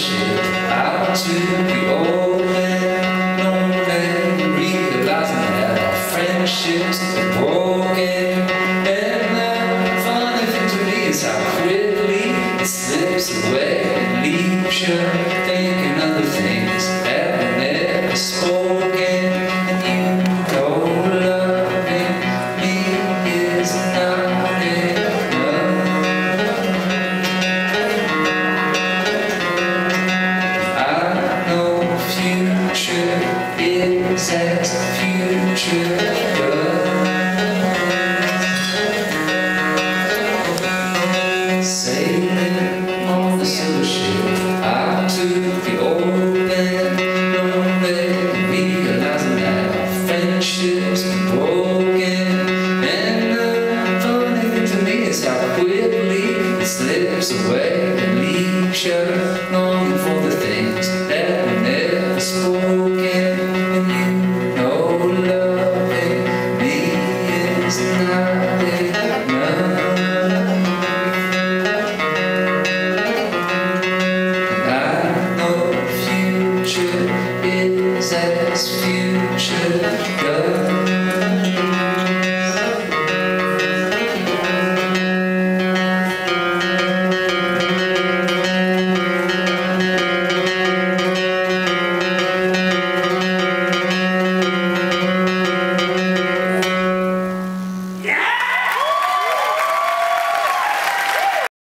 ship out to the old man, lonely, realizing that our friendships are broken. And the funny thing to me is how quickly it slips away and leaves you thinking of the things that were never spoken. And you know loving me is not enough. I know future is as future does. Sailing on the silver ship out to the old man, lonely, realizing that our friendships are broken. And the funny thing to me is how quickly it slips away and leaves you longing for the things that were never spoken. And you know loving me is not enough. Is as future goes.